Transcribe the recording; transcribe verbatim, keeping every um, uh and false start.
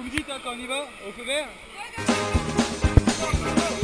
dites hein, quand on y va, au feu vert.